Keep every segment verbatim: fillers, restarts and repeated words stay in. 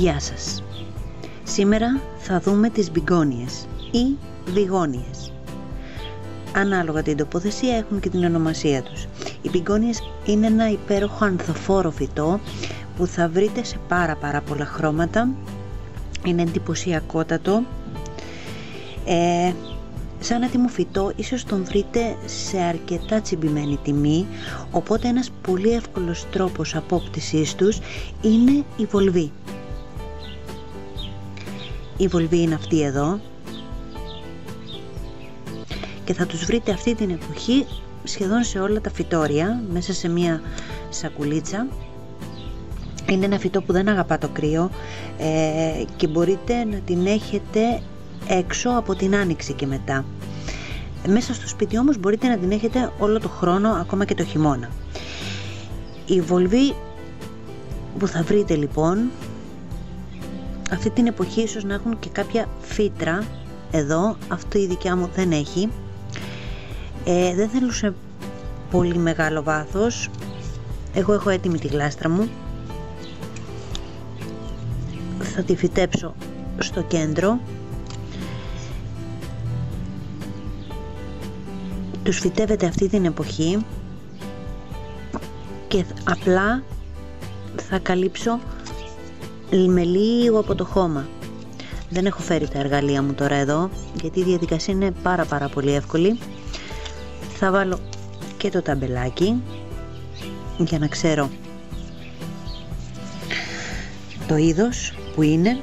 Γεια σας. Σήμερα θα δούμε τις μπιγκόνιες ή βιγόνιες. Ανάλογα την τοποθεσία έχουν και την ονομασία τους. Οι μπιγκόνιες είναι ένα υπέροχο ανθοφόρο φυτό που θα βρείτε σε πάρα πάρα πολλά χρώματα. Είναι εντυπωσιακότατο. Ε, σαν έτοιμο φυτό ίσως τον βρείτε σε αρκετά τσιμπημένη τιμή, οπότε ένας πολύ εύκολος τρόπος απόκτησής τους είναι η βολβή. Η βολβή είναι αυτή εδώ και θα τους βρείτε αυτή την εποχή σχεδόν σε όλα τα φυτόρια, μέσα σε μια σακουλίτσα. Είναι ένα φυτό που δεν αγαπά το κρύο ε, και μπορείτε να την έχετε έξω από την άνοιξη και μετά. Μέσα στο σπίτι όμως μπορείτε να την έχετε όλο το χρόνο, ακόμα και το χειμώνα. Η βολβή που θα βρείτε λοιπόν αυτή την εποχή ίσως να έχουν και κάποια φύτρα εδώ, αυτό η δικιά μου δεν έχει. Ε, δεν θέλω σε πολύ μεγάλο βάθος. Εγώ έχω έτοιμη τη γλάστρα μου. Θα τη φυτέψω στο κέντρο. Τους φυτεύετε αυτή την εποχή και απλά θα καλύψω με λίγο από το χώμα. Δεν έχω φέρει τα εργαλεία μου τώρα εδώ, γιατί η διαδικασία είναι πάρα πάρα πολύ εύκολη. Θα βάλω και το ταμπελάκι για να ξέρω το είδος που είναι.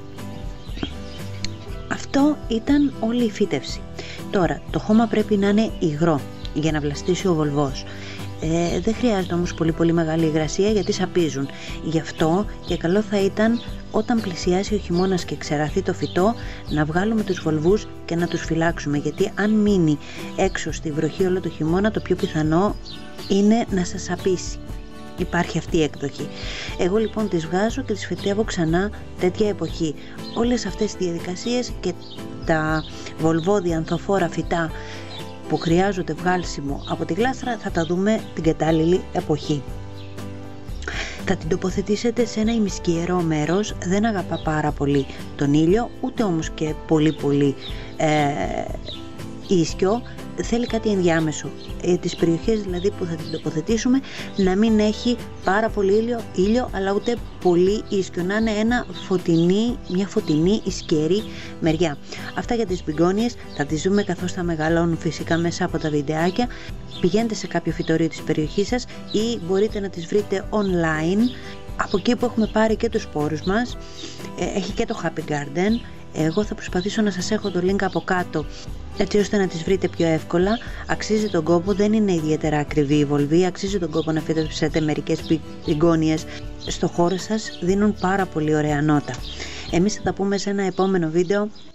Αυτό ήταν όλη η φύτευση. Τώρα το χώμα πρέπει να είναι υγρό για να βλαστήσει ο βολβός. Ε, δεν χρειάζεται όμως πολύ πολύ μεγάλη υγρασία, γιατί σαπίζουν. Γι' αυτό και καλό θα ήταν όταν πλησιάσει ο χειμώνας και ξεραθεί το φυτό να βγάλουμε τους βολβούς και να τους φυλάξουμε, γιατί αν μείνει έξω στη βροχή όλο το χειμώνα, το πιο πιθανό είναι να σας σαπίσει. Υπάρχει αυτή η έκδοχη. Εγώ λοιπόν τις βγάζω και τις φυτεύω ξανά τέτοια εποχή. Όλες αυτές τις διαδικασίες και τα βολβόδια ανθοφόρα φυτά που χρειάζονται βγάλσιμο από τη γλάστρα θα τα δούμε την κατάλληλη εποχή. Θα την τοποθετήσετε σε ένα ημισκιερό μέρος, δεν αγαπά πάρα πολύ τον ήλιο, ούτε όμως και πολύ πολύ ε, ίσκιο. Θέλει κάτι ενδιάμεσο, ε, τις περιοχές δηλαδή που θα την τοποθετήσουμε να μην έχει πάρα πολύ ήλιο, ήλιο αλλά ούτε πολύ ίσκιο, να είναι ένα φωτεινή, μια φωτεινή ισκιερή μεριά. Αυτά για τις μπιγκόνιες θα τις δούμε καθώς θα μεγαλώνουν φυσικά μέσα από τα βιντεάκια. Πηγαίνετε σε κάποιο φυτορείο της περιοχής σας ή μπορείτε να τις βρείτε online από εκεί που έχουμε πάρει και τους σπόρους μας. ε, έχει και το Happy Garden. Εγώ θα προσπαθήσω να σας έχω το link από κάτω έτσι ώστε να τις βρείτε πιο εύκολα. Αξίζει τον κόπο, δεν είναι ιδιαίτερα ακριβή η βολβή, αξίζει τον κόπο να φυτέψετε μερικές μπιγκόνιες στο χώρο σας, δίνουν πάρα πολύ ωραία νότα. Εμείς θα τα πούμε σε ένα επόμενο βίντεο.